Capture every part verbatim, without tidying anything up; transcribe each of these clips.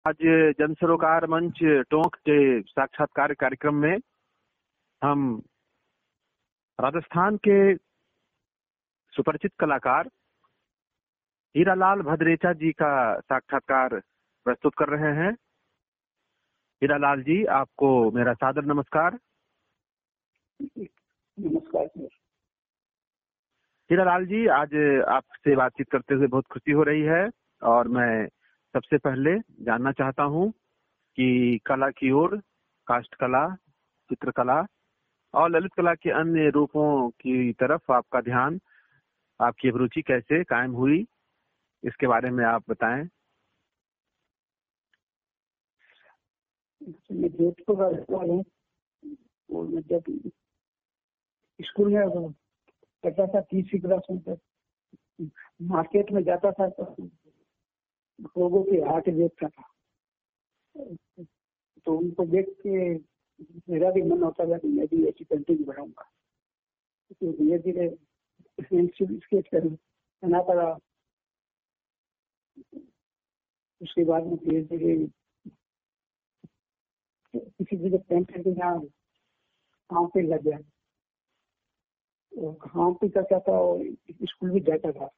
आज जन सरोकार मंच टोंक के साक्षात्कार कार्यक्रम में हम राजस्थान के सुपरिचित कलाकार हीरालाल भदरेचा जी का साक्षात्कार प्रस्तुत कर रहे हैं। हीरालाल जी, आपको मेरा सादर नमस्कार। नमस्कार सर। हीरालाल जी, आज आपसे बातचीत करते हुए बहुत खुशी हो रही है और मैं सबसे पहले जानना चाहता हूं कि कला की ओर, काष्ठ कला, चित्रकला और ललित कला के अन्य रूपों की तरफ आपका ध्यान, आपकी अभिरुचि कैसे कायम हुई, इसके बारे में आप बताएं। मैं जोधपुर का रहने वाला हूँ और मैं जब स्कूल में करता था तीसरी क्लास में तक मार्केट में जाता था तो लोगों के आर्ट देखता था, तो उनको देख के मेरा भी मन होता था कि मैं भी ऐसी पेंटिंग बनाऊंगा। तो धीरे धीरे स्केच कर बना पड़ा। उसके बाद में धीरे धीरे किसी जगह पेंट करके यहाँ काम पे लग गया और काम पे करता था और स्कूल भी जाता था।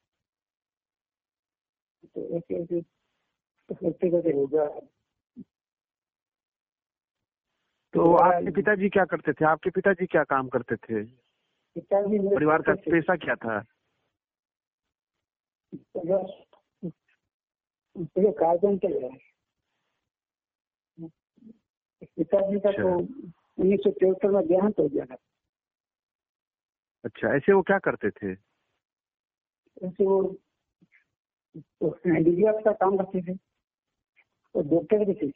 तो ऐसे ऐसे करते करते हो गया। तो आपके पिताजी क्या करते थे? आपके पिताजी क्या काम करते थे? पिताजी परिवार का पेशा क्या था? कारपेंटर है। पिताजी का तो उन्नीस सौ तिहत्तर में देहांत हो गया था। अच्छा, ऐसे वो क्या करते थे? ऐसे वो तो हैंडीक्राफ्ट का काम करते थे और डॉक्टर भी थे।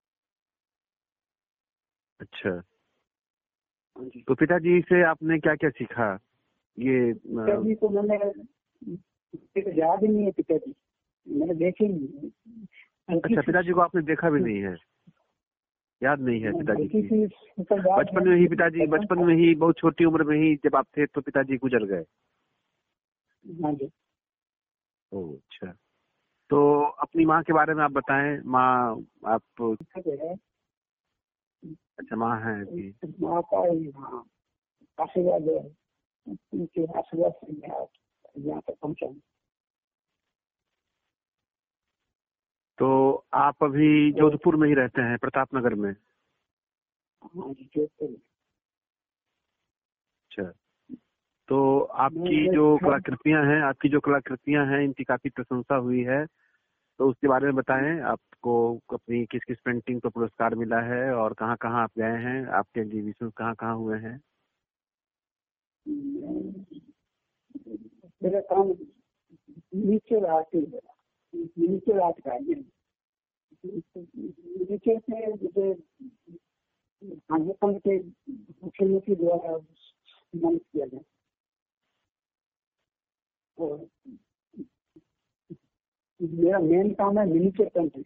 अच्छा, तो पिताजी से आपने क्या क्या सीखा? ये पिताजी को मैंने याद ही नहीं है। पिताजी मैंने देखे ही नहीं। अच्छा, पिताजी को आपने देखा भी नहीं है, याद नहीं है पिताजी की? बचपन बचपन में ही पिताजी बचपन में ही बहुत छोटी उम्र में ही जब आप थे तो पिताजी गुजर गए? हाँ जी। ओह, अच्छा। तो अपनी माँ के बारे में आप बताएं। माँ आप अच्छा माँ है अभी? माँ का आशीर्वाद है, उनके आशीर्वाद से मैं यहाँ तक पहुँचा। तो आप अभी जोधपुर में ही रहते हैं, प्रताप नगर में? हाँ जी, जोधपुर। अच्छा, तो आपकी जो कलाकृतियां हैं आपकी जो कलाकृतियां हैं इनकी काफी प्रशंसा हुई है, तो उसके बारे में बताएं। आपको अपनी किस किस पेंटिंग पर पुरस्कार मिला है और कहाँ कहाँ आप गए हैं, आपके एग्जीबिशन कहाँ कहाँ हुए हैं? मेरा काम मिनिएचर आर्ट है, मिनिएचर आर्ट का है। मिनिएचर से मुझे राजस्थान के मुख्यमंत्री द्वारा सम्मानित किया गया और मेरा मेन काम है मिनिएचर पेंटिंग।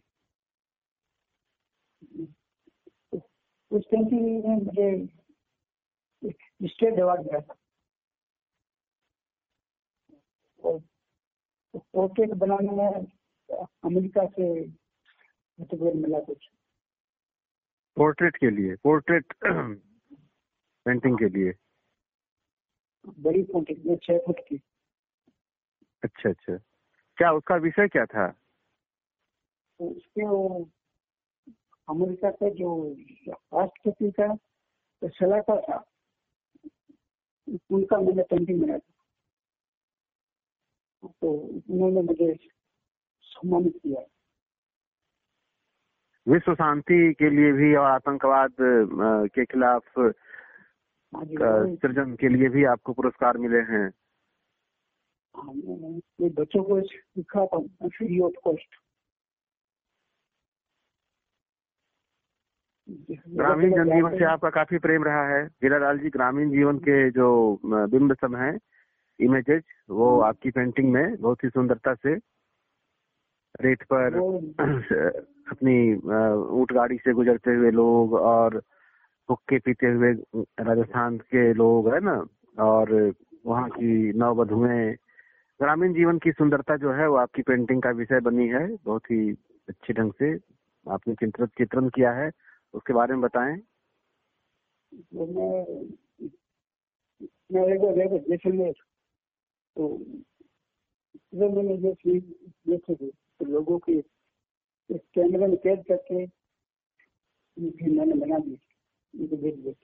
उस पेंटिंग में मुझे स्टेट अवार्ड मिला था और पोर्ट्रेट बनाने में अमेरिका से मिला कुछ। पोर्ट्रेट के लिए, पोर्ट्रेट पेंटिंग के लिए? बड़ी पोर्ट्रेट में छह फुट की। अच्छा अच्छा, क्या उसका विषय क्या था? तो उसके वो अमेरिका का जो राष्ट्रपति का तो सलाहकार था, उनका मैंने पेंटिंग बनाया था। तो उन्होंने मुझे सम्मानित किया। विश्व शांति के लिए भी और आतंकवाद के खिलाफ सृजन के लिए भी आपको पुरस्कार मिले हैं? ये बच्चों को सिखा था फ्री ऑफ कॉस्ट। ग्रामीण जनजीवन से आपका काफी प्रेम रहा है हीरालाल जी। ग्रामीण जीवन के जो बिंब सब हैं, इमेजेस, वो आपकी पेंटिंग में बहुत ही सुंदरता से रेत पर अपनी ऊंट गाड़ी से गुजरते हुए लोग और हुक्के पीते हुए राजस्थान के लोग है ना, और वहाँ की नववधुएं, ग्रामीण जीवन की सुंदरता जो है वो आपकी पेंटिंग का विषय बनी है बहुत ही अच्छे ढंग से। आपने चित्रण चित्रण किया है, उसके बारे में बताएं। तो मैं मैं एक बार गया जैसलमेर, तो जब मैंने जो चीज देखे थे तो लोगों की एक कैमरे में कैद करके फिर मैंने बना दी, उनको देख देख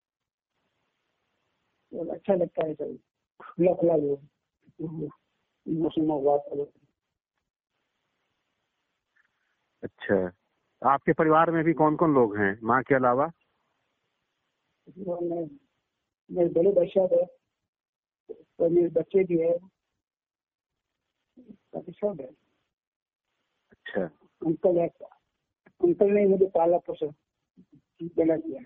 और अच्छा लगता है सर, खुला खुला वो मौसम वातावरण। अच्छा, आपके परिवार में भी कौन कौन लोग हैं माँ के अलावा? मैं मेरे बड़े बच्चा है और मेरे बच्चे भी है, सब है। अच्छा, अंकल है, अंकल ने मुझे पाला पोसा बना किया।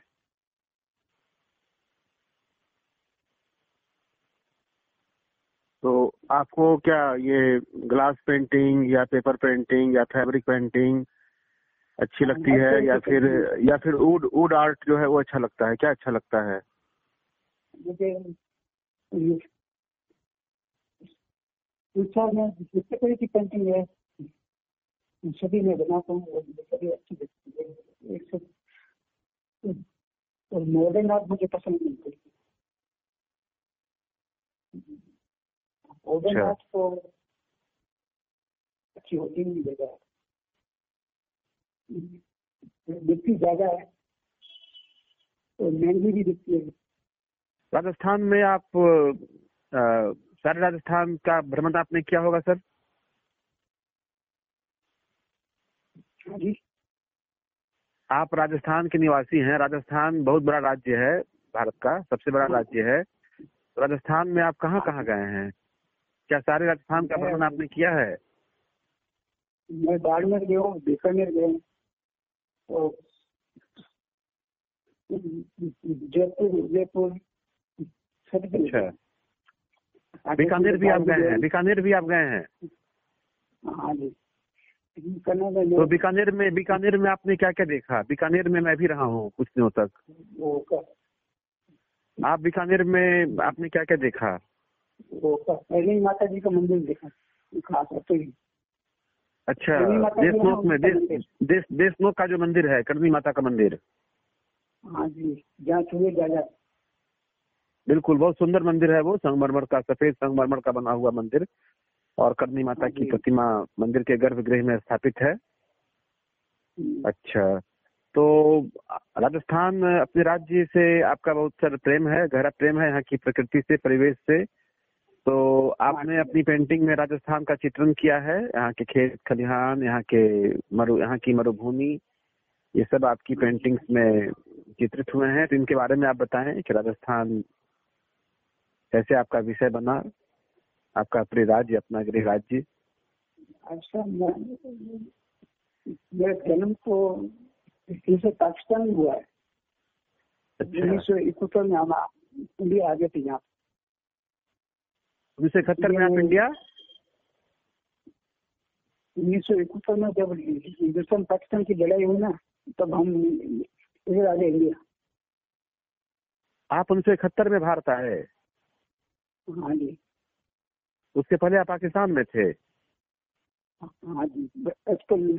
तो आपको क्या ये ग्लास पेंटिंग या पेपर पेंटिंग या फैब्रिक पेंटिंग अच्छी लगती है, या फिर या फिर वुड वुड आर्ट जो है वो अच्छा लगता है? क्या अच्छा लगता है? मुझे जितने तरह की पेंटिंग है सभी मैं बनाता हूँ और सभी अच्छी लगती है। एक सब और मॉडर्न आर्ट मुझे पसंद नहीं करती। मॉडर्न आर्ट तो अच्छी होती नहीं जगह, दिखती ज्यादा है और महंगी भी दिखती है। राजस्थान में आप आ, सारे राजस्थान का भ्रमण आपने किया होगा सर? जी, आप राजस्थान के निवासी हैं। राजस्थान बहुत बड़ा राज्य है, भारत का सबसे बड़ा राज्य है। तो राजस्थान में आप कहाँ कहाँ गए हैं? क्या सारे राजस्थान का भ्रमण आपने किया है? मैं बाड़मेर गया हूँ, बीकानेर गया हूँ और जयपुर उदयपुर। अच्छा, बीकानेर भी आप गए हैं? बीकानेर भी आप गए हैं? हाँ जी। तो बीकानेर में बीकानेर में आपने क्या क्या देखा? बीकानेर में मैं भी रहा हूँ कुछ दिनों तक। आप बीकानेर में आपने क्या क्या देखा? वो करणी माता जी का मंदिर देखा खास होते ही। अच्छा, देशनोक में देश देश देशनोक का जो मंदिर है, करणी माता का मंदिर। हाँ जी, जहाँ चूहे जा बिल्कुल, बहुत सुंदर मंदिर है वो, संगमरमर का, सफेद संगमरमर का बना हुआ मंदिर, और करणी माता की प्रतिमा मंदिर के गर्भगृह में स्थापित है। अच्छा, तो राजस्थान अपने राज्य से आपका बहुत सारा प्रेम है, गहरा प्रेम है यहाँ की प्रकृति से, परिवेश से। तो आपने अपनी पेंटिंग में राजस्थान का चित्रण किया है, यहाँ के खेत खलिहान, यहाँ के मरु यहाँ की मरुभूमि, ये सब आपकी पेंटिंग्स में चित्रित हुए हैं। तो इनके बारे में आप बताएं कि राजस्थान कैसे आपका विषय बना, आपका प्रिय राज्य, अपना गृह राज्य। अच्छा, मेरा जन्म तो इसे पाकिस्तान में हुआ है। उन्नीस सौ इकहत्तर में हम इंडिया आ गए थे यहाँ। उन्नीस सौ इकहत्तर में आप इंडिया? उन्नीस सौ इकहत्तर में जब हिंदुस्तान पाकिस्तान की लड़ाई हुई ना, तब हम इधर आ गए इंडिया। आप उन्नीस सौ इकहत्तर में भारत आए? हाँ जी। उसके पहले आप पाकिस्तान में थे? हाँ जी, बचपन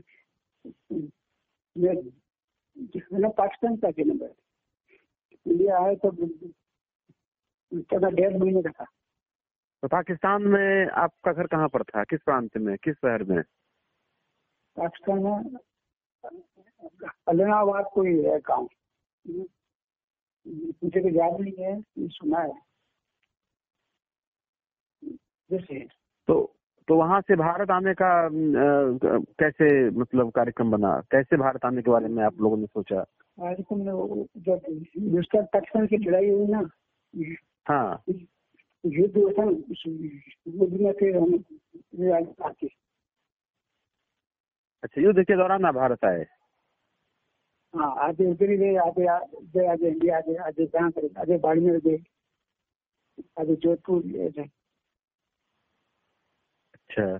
मैं पाकिस्तान का के नंबर इंडिया आए तो डेढ़ महीने का था। तो पाकिस्तान में आपका घर कहाँ पर था? किस प्रांत में, किस शहर में? पाकिस्तान में अलीनाबाद कोई है गाँव, मुझे तो याद नहीं है, सुना है जैसे। तो तो वहाँ से भारत आने का आ, कैसे मतलब कार्यक्रम बना? कैसे भारत आने के बारे में आप लोगों ने सोचा? कार्यक्रम में जब हिंदुस्तान पाकिस्तान की लड़ाई हुई ना, हाँ, युद्ध हुआ था, युद्ध में फिर हम आके। अच्छा, युद्ध के दौरान आप भारत आए? हाँ, आगे उधर ही गए, आगे आगे आगे इंडिया, आगे आगे जहाँ करे, आगे बाड़मेर गए, आगे जोधपुर गए। अच्छा,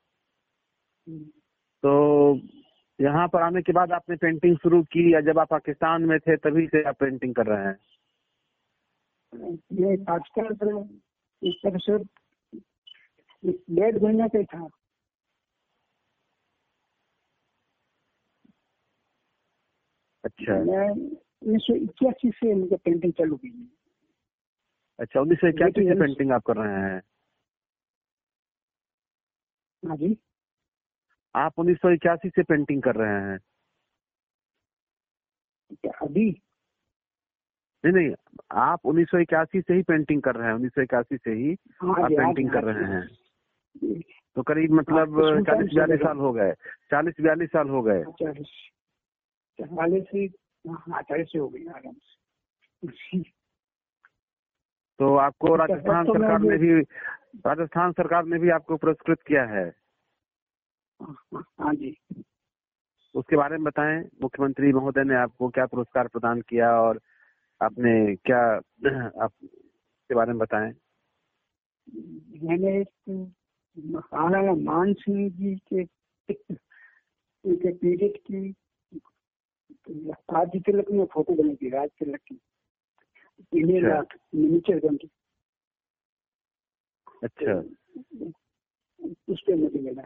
तो यहाँ पर आने के बाद आपने पेंटिंग शुरू की, या जब आप पाकिस्तान में थे तभी से आप पेंटिंग कर रहे हैं? ये पाकिस्तान पर इस तरह से डेढ़ महीने का था। अच्छा मैं उन्नीस सौ इक्यासी से मुझे पेंटिंग चालू की है। अच्छा, उन्नीस सौ इक्यासी से लेकिन- पेंटिंग आप कर रहे हैं? हाँ जी, आप उन्नीस सौ इक्यासी से पेंटिंग कर रहे हैं? क्या अभी? नहीं नहीं, आप उन्नीस सौ इक्यासी से ही पेंटिंग कर रहे हैं? उन्नीस सौ इक्यासी से ही हाँ आप जी, हाँ पेंटिंग जी, कर हाँ रहे जी। हैं? तो करीब मतलब हाँ, स्कूल टाइम चालीस से बयालीस लगा। साल हो गए, चालीस बयालीस साल हो गए। चालीस चालीस से, हाँ चालीस से हो गई आराम से। तो आपको अच्छा, राजस्थान तो मैं सरकार ने ये- भी राजस्थान सरकार ने भी आपको पुरस्कृत किया है? हाँ हाँ जी, उसके बारे में बताएं, मुख्यमंत्री महोदय ने आपको क्या पुरस्कार प्रदान किया और आपने क्या आप के बारे में बताएं। मैंने एक महाराणा मान सिंह जी के उनके पीरियड की आदि तिलक में फोटो बनी थी, राज तिलक की, इंडियन अच्छा। आर्ट मिनिएचर बन की। अच्छा उस पे मुझे मिला।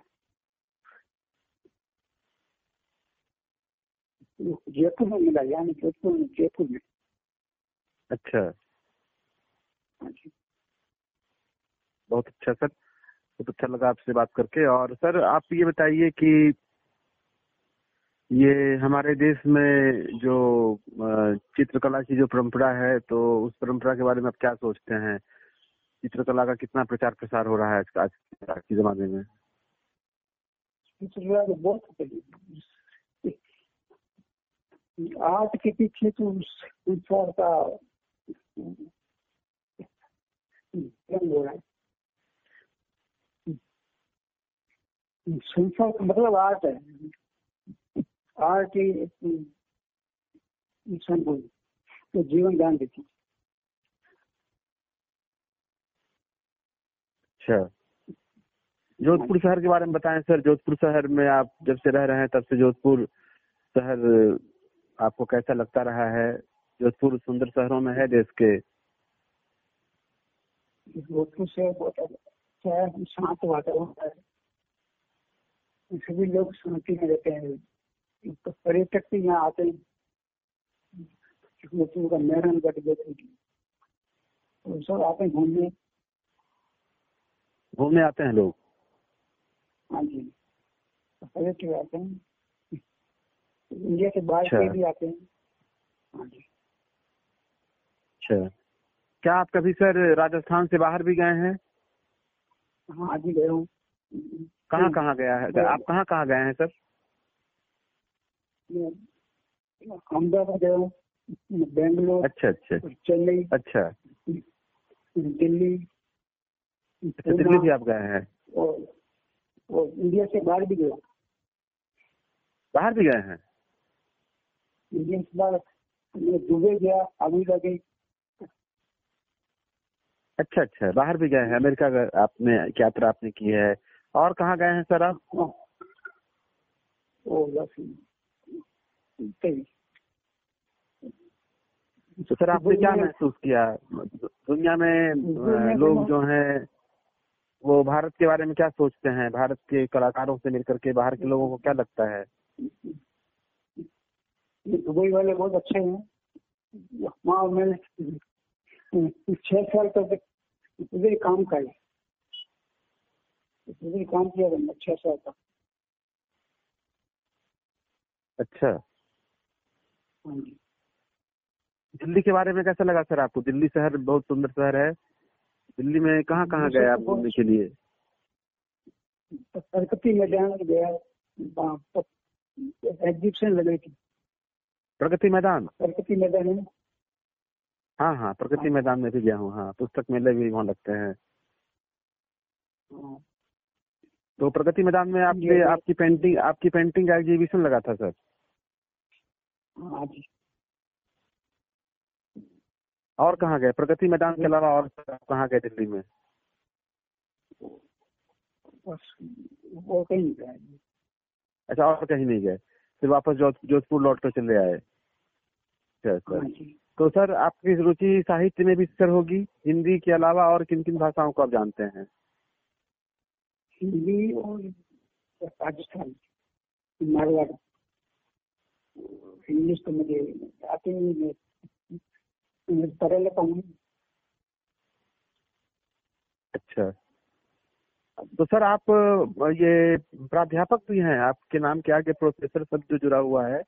जयपुर में मिला, यानी जोधपुर में, जयपुर में। अच्छा, हाँ जी। बहुत अच्छा सर, बहुत अच्छा लगा आपसे बात करके। और सर आप ये बताइए कि ये हमारे देश में जो अ, चित्रकला की जो परंपरा है, तो उस परंपरा के बारे में आप क्या सोचते हैं? चित्रकला का कितना प्रचार प्रसार हो रहा है आज आज आज के जमाने में? चित्रकला तो बहुत है। आर्ट के पीछे तो संसार का जन्म हो रहा है। संसार का मतलब आर्ट है। आर्ट ही इंसान को तो जीवन दान देती है। अच्छा, जोधपुर शहर के बारे में बताएं सर। जोधपुर शहर में आप जब से रह रहे हैं तब से जोधपुर शहर आपको कैसा लगता रहा है? जोधपुर सुंदर शहरों में है देश के। जोधपुर से बहुत अच्छा है, शांत वातावरण है, सभी लोग शांति में रहते हैं। तो पर्यटक भी यहाँ आते हैं, जोधपुर का मेहरानगढ़ जोधपुर तो सब आते हैं घूमने। घूमने आते हैं लोग? हाँ जी, पर्यटक आते हैं, इंडिया के बाहर अच्छा। के भी आते हैं। हाँ जी। अच्छा, क्या आप कभी सर राजस्थान से बाहर भी गए हैं? हाँ आज ही गए हूँ। कहाँ कहाँ गया है आप? कहाँ कहाँ गए हैं सर? अहमदाबाद गया हूँ, बेंगलोर, अच्छा अच्छा चेन्नई, अच्छा दिल्ली, अच्छा, दिल्ली भी आप गए हैं? और, और इंडिया से बाहर भी गया। बाहर भी गए हैं? इंडिया से बाहर मैं दुबई गया, अबू धाबी। अच्छा अच्छा, बाहर भी गए हैं, अमेरिका का आपने यात्रा आपने की है। और कहाँ गए हैं सर आप? ओ बस सही। तो सर आपने क्या महसूस किया दुनिया में? लोग जो हैं वो भारत के बारे में क्या सोचते हैं? भारत के कलाकारों से मिलकर के बाहर के लोगों को क्या लगता है? दुबई वाले बहुत अच्छे हैं। वहाँ मैंने छह साल तक उधर ही काम किया, उधर ही काम किया मैंने छह साल तक। अच्छा, हाँ जी। दिल्ली के बारे में कैसा लगा सर आपको? दिल्ली शहर बहुत सुंदर शहर है। दिल्ली में कहाँ कहाँ गए आप घूमने के लिए? प्रगति मैदान गया, एग्जीबिशन लगी थी। प्रगति मैदान? प्रगति मैदान है। हाँ हाँ, प्रगति मैदान में भी गया हूँ। हाँ, पुस्तक मेले भी वहाँ लगते हैं। हाँ। तो प्रगति मैदान में आपके आपकी पेंटिंग आपकी पेंटिंग का एग्जीबिशन लगा था सर? हाँ जी। और कहाँ गए प्रगति मैदान के अलावा? और कहाँ गए दिल्ली में? बस वो कहीं नहीं गए। अच्छा, और कहीं नहीं गए, फिर वापस जोधपुर लौट कर चले आए? अच्छा सर। हाँ जी। तो सर आपकी रुचि साहित्य में भी सर होगी? हिंदी के अलावा और किन किन भाषाओं को आप जानते हैं? हिंदी और राजस्थानी, मारवाड़ी। इंग्लिश तो मुझे आती नहीं, मैं पढ़ लेता हूँ। अच्छा, तो सर आप अ, ये प्राध्यापक भी हैं, आपके नाम के आगे प्रोफेसर शब्द जो जुड़ा हुआ है?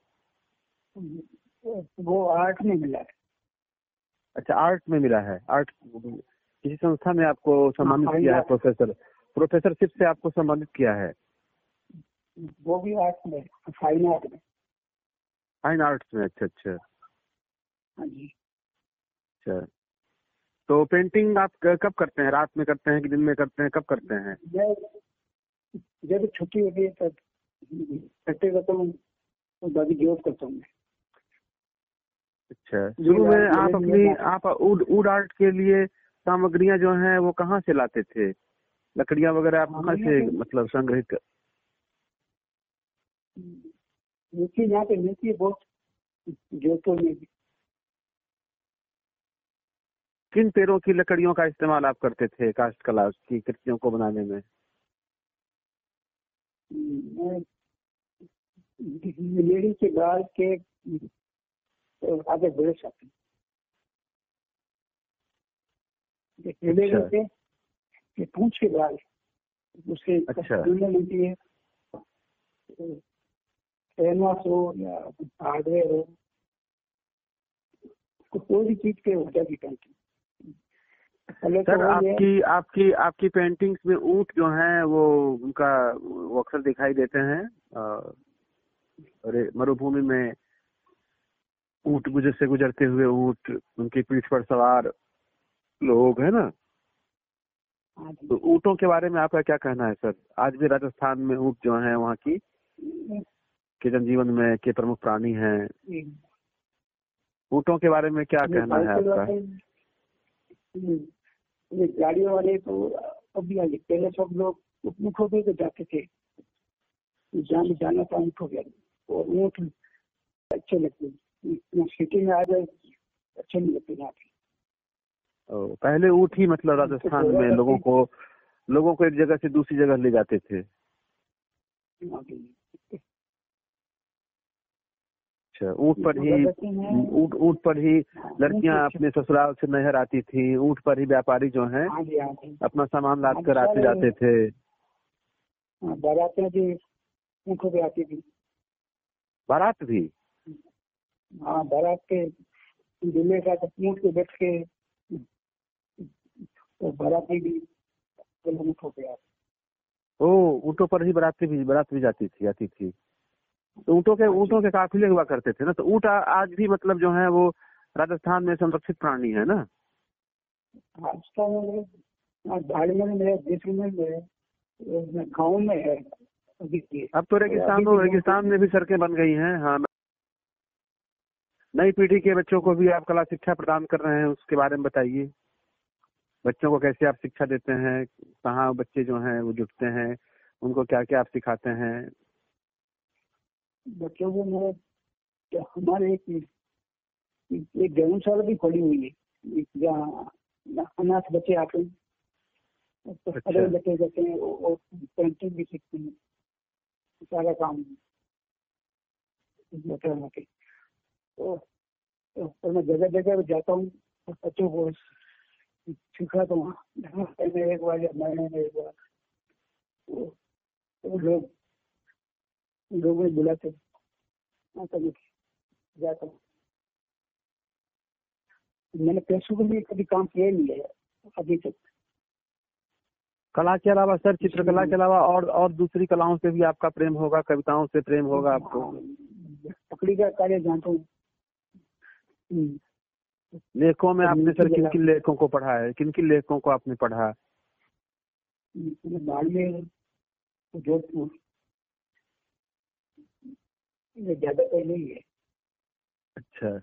वो आर्ट में मिला है। अच्छा, आर्ट में मिला है। आर्ट किसी संस्था में आपको सम्मानित हाँ, किया है? आर्ट। प्रोफेसर प्रोफेसरशिप से आपको सम्मानित किया है? वो भी आर्ट में, फाइन आर्ट में। फाइन आर्ट्स में? अच्छा अच्छा हाँ जी। अच्छा। तो पेंटिंग आप क- कब करते हैं? रात में करते हैं कि दिन में करते हैं? कब करते हैं? मैं जब छुट्टी होती है तब करते रहता हूँ, तो बाकी जॉब करता हूँ मैं। अच्छा, शुरू में आप अपनी आप वुड वुड आर्ट के लिए सामग्रियां जो हैं वो कहाँ से लाते थे? लकड़ियां वगैरह आप कहाँ से मतलब संग्रहित कर... मिलती यहाँ पे मिलती है बहुत, जोधपुर में भी। किन पेड़ों की लकड़ियों का इस्तेमाल आप करते थे काष्ठ कला की कृतियों को बनाने में? मैं लेडी के गाल के आगे बढ़ सकते अच्छा के पूछ के गाल, उससे अच्छा मिलती है। कैनवास हो या हार्डवेयर हो, कोई भी चीज के हो जाएगी पेंटिंग। सर, आपकी आपकी आपकी पेंटिंग्स में ऊंट जो हैं वो उनका वो अक्सर दिखाई देते हैं। अरे मरुभूमि में ऊंट गुजर से गुजरते हुए ऊंट, उनकी पीठ पर सवार लोग, है ना? तो ऊँटों के बारे में आपका क्या कहना है सर? आज भी राजस्थान में ऊँट जो है वहाँ की के जनजीवन में के प्रमुख प्राणी हैं। ऊँटों के बारे में क्या कहना है आपका? ये गाड़ियों वाले तो अभी आगे, पहले सब लोग ऊँटों पे जाते थे, जान जाना था ऊँटों के, और ऊँट अच्छे लगते, सिटी में आ जाए अच्छे नहीं लगते यहाँ पे। पहले ऊँट ही मतलब राजस्थान में लोगों को लोगों को एक जगह से दूसरी जगह ले जाते थे। अच्छा, ऊँट पर ही ऊँट ऊँट पर ही लड़कियां अपने ससुराल से नहर आती थी। ऊँट पर ही व्यापारी जो हैं अपना सामान लाद कर आते जाते थे। बारातें भी ऊँटों पे आती थी। बारात भी? हाँ, बारात के दूल्हे का ऊँट पे बैठ के तो बाराती भी ऊँटों पे आती। ओ, ऊँटों पर ही बाराती भी बारात भी जाती थी आती थी। तो ऊँटों के ऊँटों के काफिले हुआ करते थे ना। तो ऊँट आज भी मतलब जो है वो राजस्थान में संरक्षित प्राणी है ना? राजस्थान में भाड़ में मेरे देश में गाँव में है अभी। अब तो रेगिस्तान रेगिस्तान में भी सड़कें बन गई हैं। हाँ, नई पीढ़ी के बच्चों को भी आप कला शिक्षा प्रदान कर रहे हैं, उसके बारे में बताइए। बच्चों को कैसे आप शिक्षा देते हैं? कहाँ बच्चे जो हैं वो जुटते हैं? उनको क्या क्या आप सिखाते हैं? बच्चों को मैं हमारे एक एक धर्मशाला भी खोली हुई है जहाँ अनाथ बच्चे आते हैं, पढ़े बच्चे जाते हैं और पेंटिंग भी सीखते हैं, सारा काम बताना के। तो, तो मैं जगह जगह जाता हूँ, बच्चों को सिखाता हूँ। एक बार या महीने में एक बार तो लोग लोग बुलाते कभी जाता हूँ। मैंने पैसों के लिए कभी काम किया नहीं है अभी तक। कला के अलावा सर, चित्रकला के अलावा और और दूसरी कलाओं से भी आपका प्रेम होगा, कविताओं से प्रेम होगा आपको? लकड़ी का कार्य जानता हूँ। लेखों में आपने सर किन किन लेखों को पढ़ा है? किन किन लेखकों को आपने पढ़ा? बाड़मेर, जोधपुर, ये ज्यादा पहले ही है। अच्छा,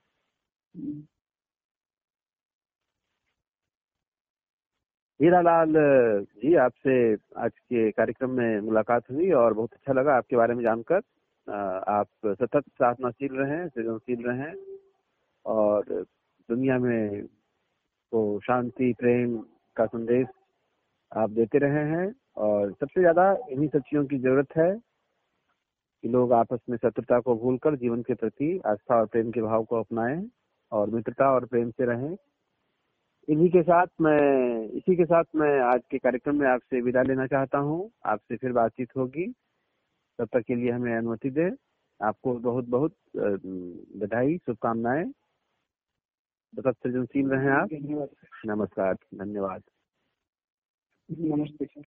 हीरालाल जी, आपसे आज के कार्यक्रम में मुलाकात हुई और बहुत अच्छा लगा आपके बारे में जानकर। आप सतत साधनाशील रहें, सृजनशील रहें और दुनिया में तो शांति प्रेम का संदेश आप देते रहे हैं। और सबसे ज्यादा इन्हीं सब चीजों की जरूरत है कि लोग आपस में शत्रुता को भूलकर जीवन के प्रति आस्था और प्रेम के भाव को अपनाएं और मित्रता और प्रेम से रहें। इन्हीं के साथ मैं इसी के साथ मैं आज के कार्यक्रम में आपसे विदा लेना चाहता हूं। आपसे फिर बातचीत होगी, तब तक के लिए हमें अनुमति दें। आपको बहुत बहुत बधाई, शुभकामनाएं। बहुत सृजनशील रहें आप। धन्यवाद। नमस्कार, धन्यवाद। नमस्ते सर।